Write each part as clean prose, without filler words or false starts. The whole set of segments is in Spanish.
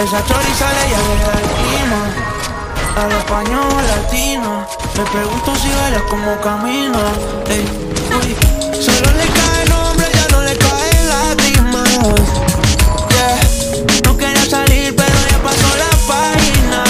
Esa chori sale y aleja el clima. Habla español latino. Me pregunto si bailas como camina. Ey, uy. Solo le cae el nombre, ya no le caen lágrimas. Yeah. No quería salir, pero ya pasó la página.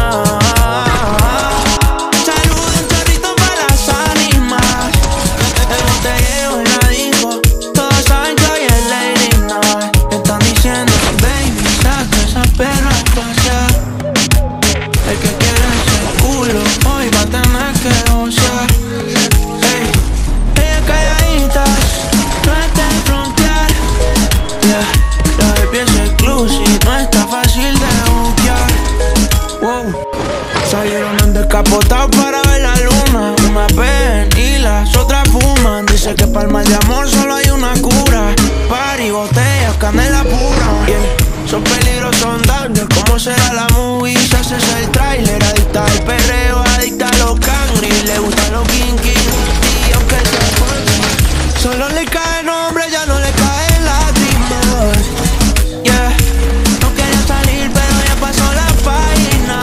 Salud, un chorrito para las ánimas. El botellero en la disco. Todos saben que hoy es Lady Night. Están diciendo, baby, saca esa perra a pasear. El que quiere ese culo hoy va a tener que gozar. Ey, ella calladita, no está en frontear. Yeah, la baby es exclusive, no está fácil de buquear. Wow, salieron en descapotado para ver la luna. Una ven y las otras fuman. Dice que para el mal de amor solo hay una cura. Party, botellas, canela pura. Yeah, son peligros, son daños. ¿Cómo será la movie? Se hace el trailer. Adicta al perreo, adicta a los cangri. Le gustan los kinky. Y aunque se esfuerce, solo le cae el nombre, ya no le caen lágrimas. Yeah, no quería salir, pero ya pasó la página.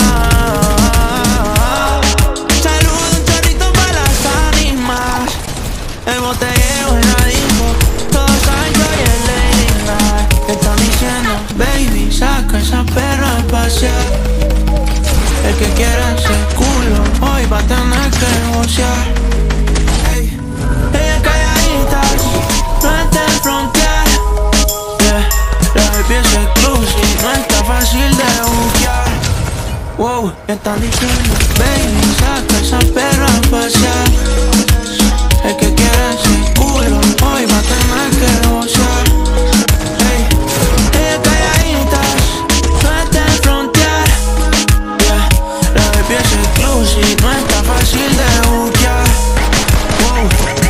Salud, un chorrito para las ánimas. El botellero en la disco. Todos saben que hoy es Lady Night. Están diciendo, baby, saca esa perra a pasear. El que quiera ese culo hoy va a tener que negociar. Hey. Ella calladita, no está en frontear. Yeah, la baby es exclusive, no está fácil de buquear. Wow, están diciendo, baby, saca esa perra a pasear. El que quiera ese culo hoy va a tener que negociar. Hey. Ella calladita, no está en frontear. Yeah, la baby es exclusive, no está fácil de buquear. Wow.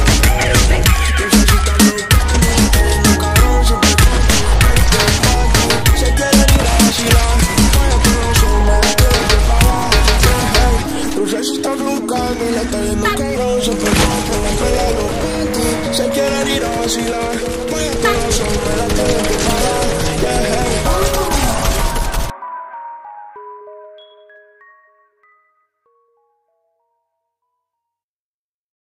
Tu sexo está buscando y la está viendo cabrón. Se preocupa por la pela, los panties. Se quieren ir a vacilar.